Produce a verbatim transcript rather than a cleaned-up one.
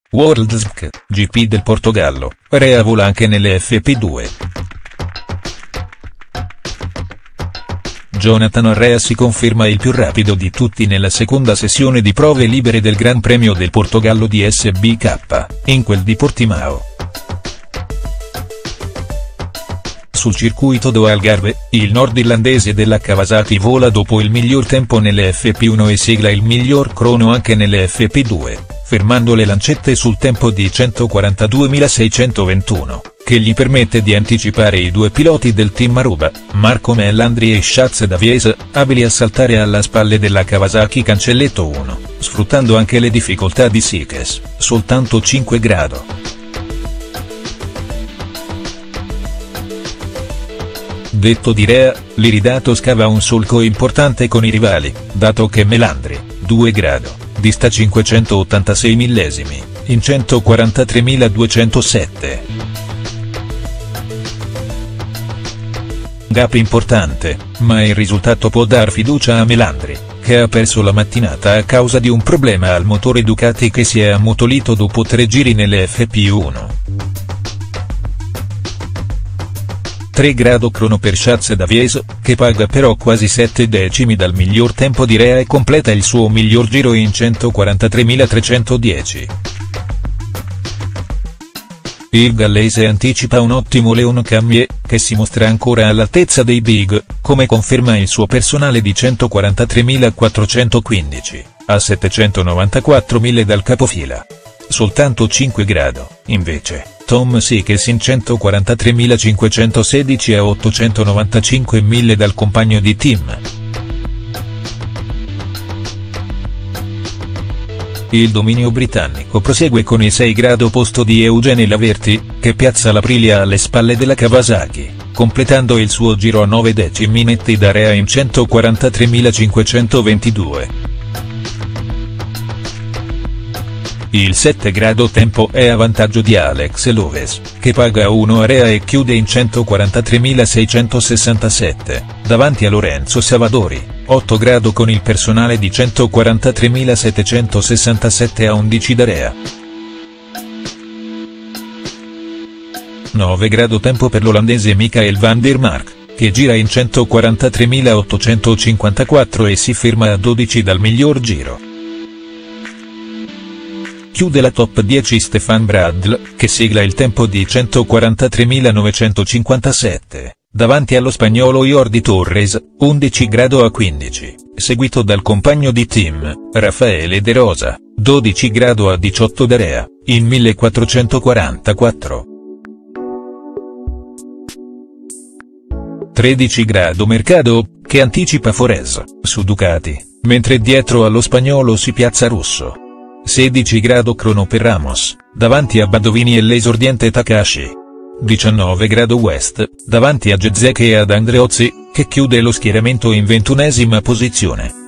World S P C, G P del Portogallo, Rea vola anche nelle F P due. Jonathan Rea si conferma il più rapido di tutti nella seconda sessione di prove libere del Gran Premio del Portogallo di S B K, in quel di Portimao. Sul circuito do Algarve, il nordirlandese della Kawasaki vola dopo il miglior tempo nelle F P uno e sigla il miglior crono anche nelle F P due, fermando le lancette sul tempo di centoquarantaduemilaseicentoventuno, che gli permette di anticipare i due piloti del team Aruba, Marco Melandri e Schatz Davies, abili a saltare alla spalle della Kawasaki Cancelletto uno, sfruttando anche le difficoltà di Sykes, soltanto cinque grado. Detto di Rea, l'iridato scava un solco importante con i rivali, dato che Melandri, due grado, dista cinquecentottantasei millesimi, in centoquarantatremiladuecentosette. Gap importante, ma il risultato può dar fiducia a Melandri, che ha perso la mattinata a causa di un problema al motore Ducati che si è ammutolito dopo tre giri nelle F P uno. tre grado crono per Schatz Davies, che paga però quasi sette decimi dal miglior tempo di Rea e completa il suo miglior giro in centoquarantatremilatrecentodieci. Il gallese anticipa un ottimo Leon Camier, che si mostra ancora all'altezza dei big, come conferma il suo personale di centoquarantatremilaquattrocentoquindici, a settecentonovantaquattro miglia dal capofila. Soltanto cinque grado, invece, Tom Sykes in centoquarantatremilacinquecentosedici a ottocentonovantacinque miglia dal compagno di team. Il dominio britannico prosegue con il sei grado posto di Eugene Laverty, che piazza l'Aprilia alle spalle della Kawasaki, completando il suo giro a nove decimi netti da Rea in centoquarantatremilacinquecentoventidue. Il sette grado tempo è a vantaggio di Alex Loves, che paga uno a Rea e chiude in centoquarantatremilaseicentosessantasette, davanti a Lorenzo Savadori, otto grado con il personale di centoquarantatremilasettecentosessantasette a undici da Rea. nove grado tempo per l'olandese Michael van der Mark, che gira in centoquarantatremilaottocentocinquantaquattro e si ferma a dodici dal miglior giro. Chiude la top dieci Stefan Bradl, che sigla il tempo di centoquarantatremilanovecentocinquantasette, davanti allo spagnolo Jordi Torres, undici grado a quindici, seguito dal compagno di team, Raffaele De Rosa, dodici grado a diciotto da Rea, in millequattrocentoquarantaquattro. tredici grado Mercado, che anticipa Forés, su Ducati, mentre dietro allo spagnolo si piazza Russo. sedici grado crono per Ramos, davanti a Badovini e l'esordiente Takahashi. diciannove grado West, davanti a Jezek e ad Andreozzi, che chiude lo schieramento in ventunesima posizione.